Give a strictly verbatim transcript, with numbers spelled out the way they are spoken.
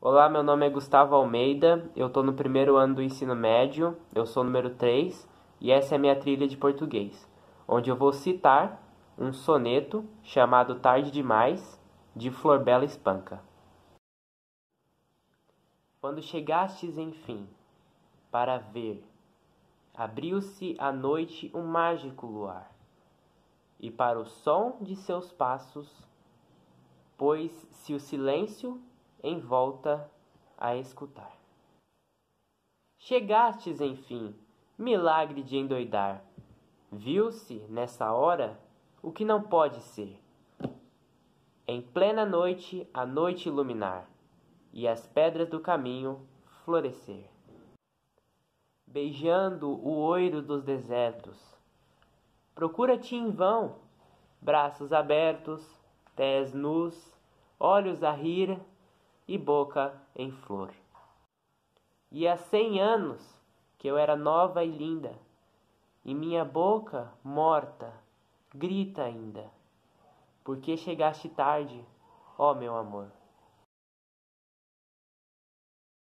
Olá, meu nome é Gustavo Almeida, eu estou no primeiro ano do ensino médio, eu sou o número três e essa é a minha trilha de português, onde eu vou citar um soneto chamado Tarde Demais, de Florbela Espanca. Quando chegastes, enfim, para ver, abriu-se à noite um mágico luar, e para o som de seus passos, pôs-se o silêncio em volta a escutar. Chegastes, enfim, milagre de endoidar, viu-se, nessa hora, o que não pode ser. Em plena noite, a noite iluminar, e as pedras do caminho florescer. Beijando o oiro dos desertos, procura-te em vão, braços abertos, pés nus, olhos a rir e boca em flor. E há cem anos que eu era nova e linda, e minha boca, morta, grita ainda, porque chegaste tarde, ó meu amor.